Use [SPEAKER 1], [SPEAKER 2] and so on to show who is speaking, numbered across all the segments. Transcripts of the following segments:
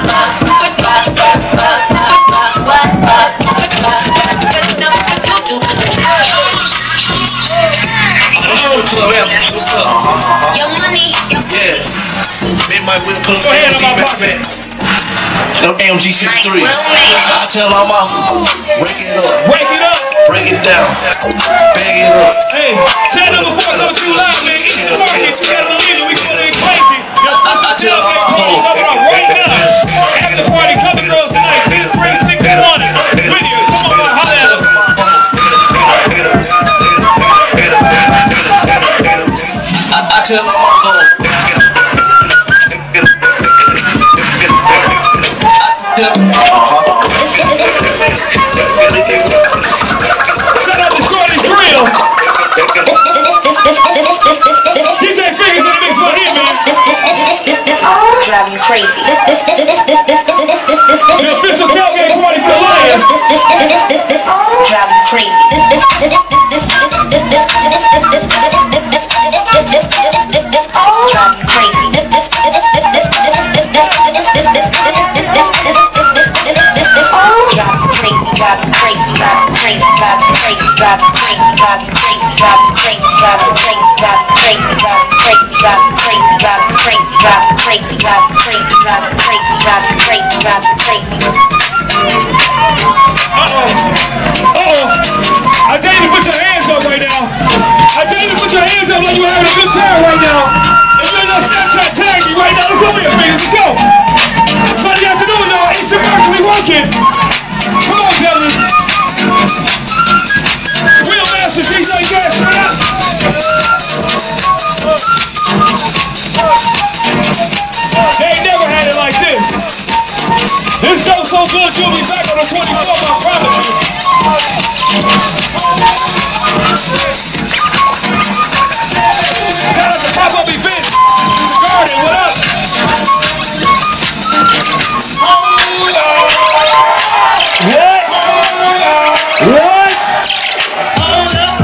[SPEAKER 1] Young Money.
[SPEAKER 2] Yeah. They might will pull up AMG back. Them AMG 63s. I tell all my break it up.
[SPEAKER 3] Break it up.
[SPEAKER 2] Break it down. Bag it up.
[SPEAKER 3] Hey, tell number 4 coming through live, man. East Market, you gotta believe it. We put it crazy. Yo, I tell party coming up right now. After party coming girls tonight. 361. Video. Come on, holla at them.
[SPEAKER 2] I tell my mom,
[SPEAKER 3] shout out to Shorty's Grill. DJ Fingers in the mix right here, man.
[SPEAKER 1] Drive you crazy.
[SPEAKER 3] The official tailgate party for the Lions.
[SPEAKER 1] Drive you crazy. Drive you crazy.
[SPEAKER 3] I dare you to put your hands up right now. I dare you to put your hands up like you're having a good time right now. If you're not Snapchat, tag me right now. Let's go with your fingers. Let's go. Sunday afternoon, y'all. It's your we working. Come on, gentlemen. Real masters, these are you guys straight up. They ain't never had it like this. This show's so good, you'll be back on the 24th, I promise you. Shout out to pop-up events. The Garden, what up? What? What?
[SPEAKER 4] Hold up,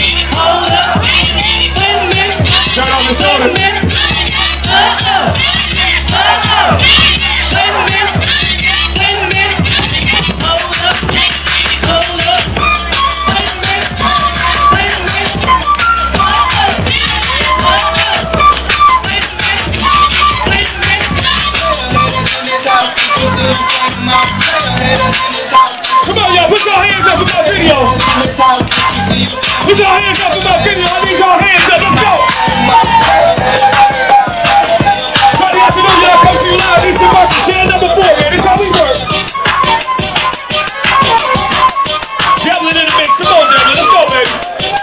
[SPEAKER 4] wait a minute.
[SPEAKER 3] Turn on the soda.
[SPEAKER 4] Wait a minute.
[SPEAKER 3] Come on, y'all, put your hands up for my video. Put your hands up for my video. I need your hands up. Let's go. Sunday afternoon, y'all, come to you live. Eastern Market, share number 4, man. This how we work. Devlin in the mix. Come on, Devlin. Let's go, baby.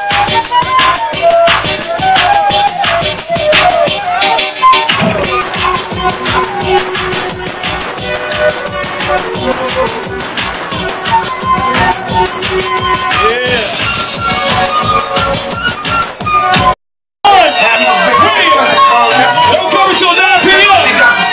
[SPEAKER 3] Don't come until 9 p.m.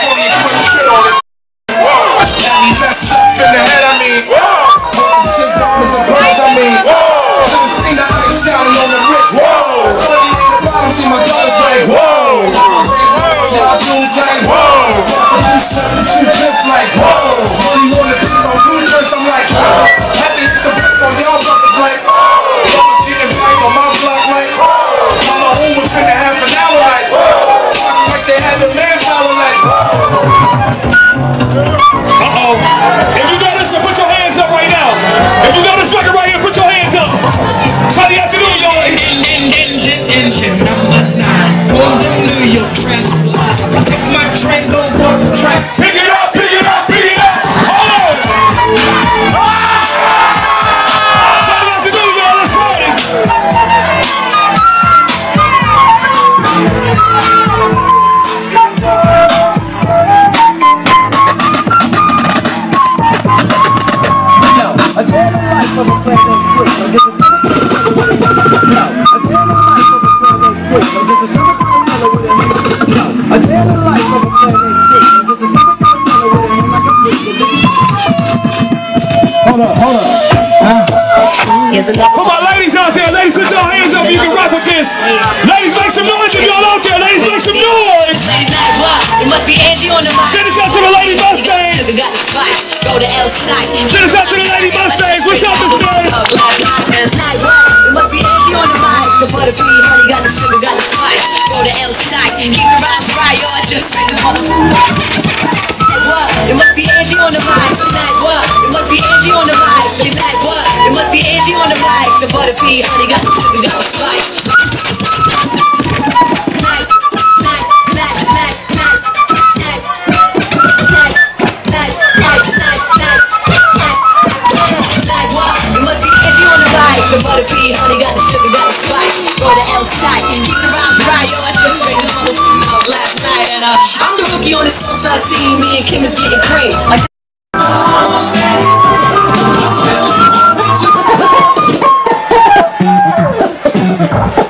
[SPEAKER 3] If you know this one, put your hands up right now. If you know this record right here, put your hands up. Sunday afternoon, y'all.
[SPEAKER 4] Engine number 9 on the New York Transport. If my train goes off the track,
[SPEAKER 3] Pick it up, pick it up, pick it up. Hold on. Sunday afternoon, y'all. Let's party.
[SPEAKER 5] A day in the life of a player named Quick. This is not a with a a day in the life of a player named Quick. This is not a with a a day in the life of a player named Quick. This is not a with a hand like a brick.
[SPEAKER 3] Hold up.
[SPEAKER 1] Here's another.
[SPEAKER 3] For my ladies out there, ladies, put your hands up. You can rock with this. Ladies, make some noise if y'all out there. Ladies, make some noise.
[SPEAKER 1] Ladies, not block. It must be Angie on the mic.
[SPEAKER 3] Send this out to the lady Mustang.
[SPEAKER 6] go to L side.
[SPEAKER 3] Send us out to the Lady Mustangs. What's up, Mr. Bird?
[SPEAKER 6] Night one, it must be Angie on the mic. The butter pea, honey, got the sugar, got the spice. Go to L side, keep the rhymes dry, yo, I just made this motherfucker. It must be Angie on the mic. Night what? It must be Angie on the mic. You like what? It must be Angie on the mic. The butter pea, honey, got the sugar, got the spice. The butter pea, honey, got the sugar, got the spice. Go to L side, keep the rhymes dry, yo, I just made this motherfucker out last night. And I'm the rookie on this Soulside team, me and Kim is getting cream. Like